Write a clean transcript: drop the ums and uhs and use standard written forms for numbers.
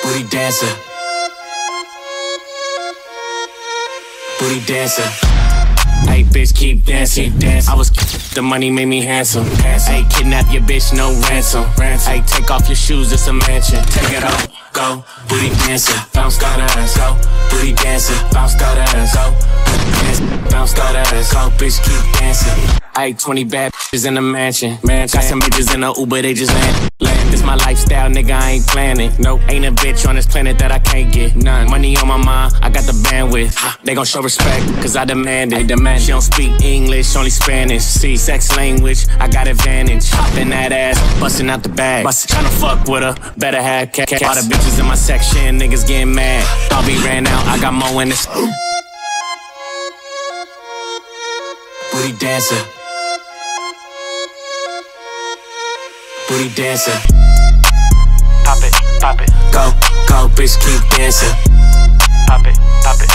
Booty dancer. Booty dancer. Hey, bitch, keep dancing. I was the money made me handsome. Hey, kidnap your bitch, no ransom. Hey, take off your shoes, it's a mansion. Take it off, go. Booty dancer, bounce that ass, go. Booty dancer, bounce that ass, go. Bounce that ass, go. Bitch, keep dancing. Hey, 20 bad bitches in the mansion. Got some bitches in the Uber, they just land. This my lifestyle, nigga, I ain't planning. Nope, ain't a bitch on this planet that I can't get none. Money on my mind, I got the bandwidth. They gon' show respect, cause I demand it. She don't speak English, only Spanish. See, sex language, I got advantage. Hopping that ass, busting out the bag. Tryna fuck with her, better have cash. All the bitches in my section, niggas getting mad. Bobby ran out, I got more in this. Booty dancer. Booty dancer. Pop it, go, go, bitch, keep dancing. Pop it,